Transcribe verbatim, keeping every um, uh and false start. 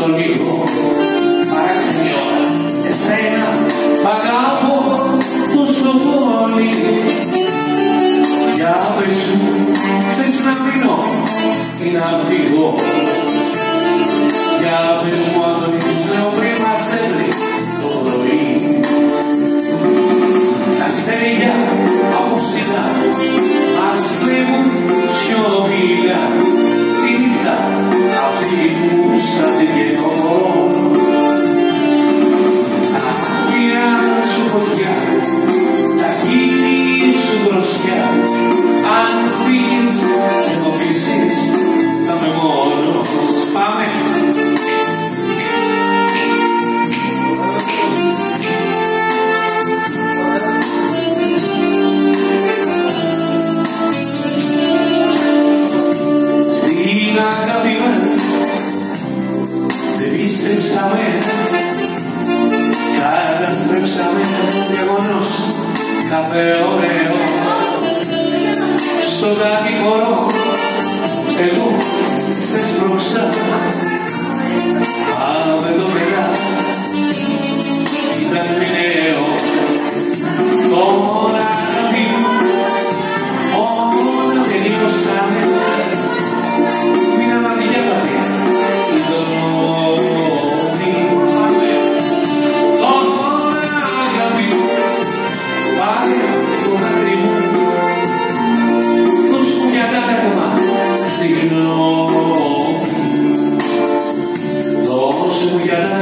τόσο λίγο παράξενη ώρα. Εσένα μ' αγαπώ τόσο πολύ. Για πες μου, θες να μείνω ή να φύγω? Για πες μου αν τον λέω πριν μας έβρει το πρωί. Τα αστέρια από ψηλά μας κλέβουν σιωπηλά τη νύχτα αυτή που σαν την καινό. Τα φύλλα σου φωτιά, τα χείλη σου δροσιά. Αν φύγεις και το αφήσεις θα είμαι μόνος. Πάμε! Στην αγάπη μας δεν πίστεψαμε, καταστρέψαμε γεγονός κάθε ωραίο. Στο κατηγορώ εγώ σε σπρώξα, αλλά δεν το πετά, ήταν μηνιαίο. Τώρα αγάπη μου, όλα δεν λιγοστάνε, μην αμαρτία πατριά, ειδώνει πάμε. Τώρα αγάπη μου, πάρε το δάκρυ μου, δώσ' μου μια κάταγμα στη γνώμη, δώσ' μου για